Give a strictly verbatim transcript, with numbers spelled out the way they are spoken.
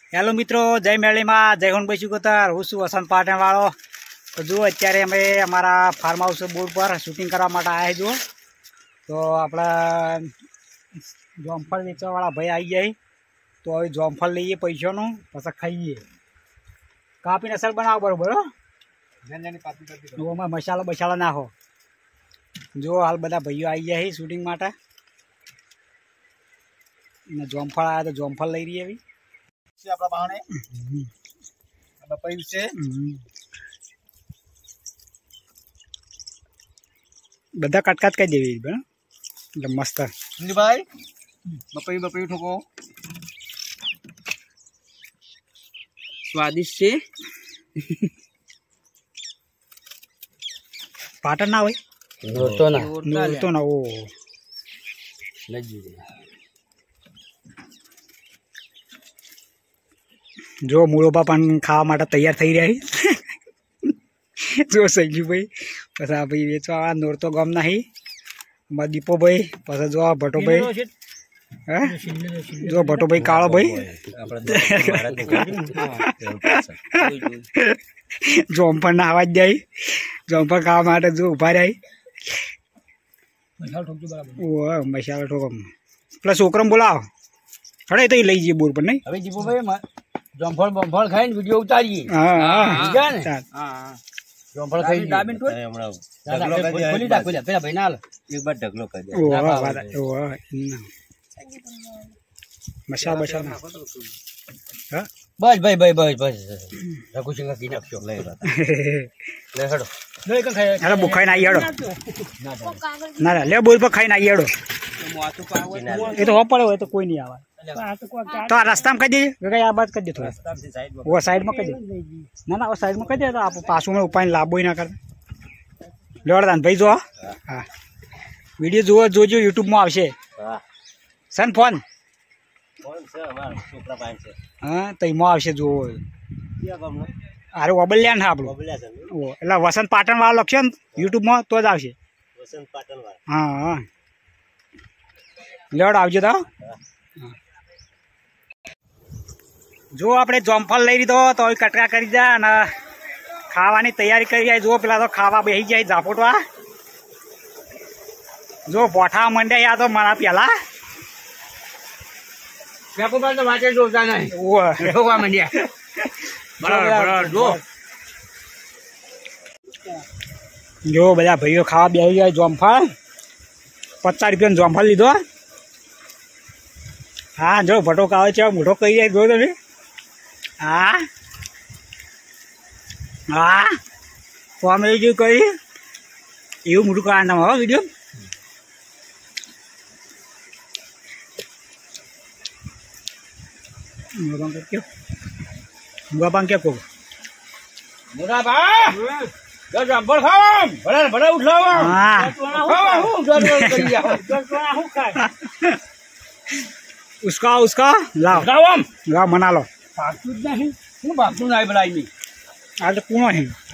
Hello मित्रों, जय मेली में जय होन बैसू कोतर हूँ शू वसंत पाटण वालों। तो जो अत्यारे अमे अमरा फार्म हाउस बोर्ड पर शूटिंग करवा माटे आया जो तो अपना जोमफल वेचवा वाला भाई आई जाए तो हवे जोमफल लीए पैसानु पछी खाईए कापी असल बनाव बरोबर ओमां मसाला बसाला नाखो। जो हाल बधा भाईओ आई जाए शूटिंग माटे जोमफल आया तो जोमफल लई रही है अपना बहाने बपाई से बधा कटकाट कर देवी मतलब मस्त भाई बपाई बपाई ठोको स्वादिष्ट से पाटन ना होय नोरतो ना नोरतो ना ओ जो मूळोबा पण खावा माटे तैयार थई रह्या छे। जो सैजू भाई पछी आ भाई वेचवा नोरतो गाम ना ही दीपो भाई पछी जो भटो भाई जो भटो भाई काळो भाई जोमफळ ना आवाज जाए जोमफळ खावा माटे जो उभा रही ओ मसाला ठोको प्लस छोकरा बोलाव खड़े तो लई जी बोर पर नहीं अबे दीपो भाई जोमफळ बमफळ खाઈને वीडियो उतारिए। हां हां हां जोमफळ खाई दाबीन तो हमणा ढगलो कर खोली दा खोली पेला भाई नाल एक बार ढगलो कर दे ओ वाला ओ मसाला बसाला हां बस भाई भाई बस बस रघु सिंह की नाखो ले ले हडो ले कन खाय अरे बुखाई ना आईड़ो ना ना ले बोल पर खाई ना आईड़ो ये तो हो पड़े हो तो कोई नहीं आवा तो रास्ता में कह दीजिए आ बात कर दे थोड़ा वो साइड में कह दे ना ना वो साइड में कह दे तो आप पासों में उपाय लाभ ही ना कर लोड़दान भाई जो हाँ वीडियो जो जो जो यूट्यूब में आवशे सन फोन हाँ तो एम आवशे जो अरे वबल्यान हाँ आपड़ो एटले वसंत पाटण वाळो लखशे ने यूट्यूब में तो ज आवशे वसंत पाटण वाळो हाँ लेवड आवजे तो जो आपणे जोमफल लई लीधो तो कटका करी जा अने खावानी तैयारी करी जाए। जो पेला तो खावा बेही जाए झापोटवा जो पोठा मंड्या या तो मारा पेला पेपो तो वाचे जोता नहीं ओ ठोकवा मंड्या बराबर जो जो बधा भाईओ खावा बेही जाए जोमफल पचास रुपया जोमफल लीधो। हाँ जो भटोक आवे छे मोटो कही जाए जो तमे हाँ हाँ कॉमेडी जो कही एवं मोटू कारण हो वीडियो मुगा क्या को मुगा बा जो जंबल खाओ बड़ा बड़ा उठाओ हां खाओ हूं जो जो करिया जो जो हूं खाए उसका उसका लाओ लाओ हम लाओ मना लो भागतू नहीं हूं भागतू नहीं बनाई नहीं आज तो कौन है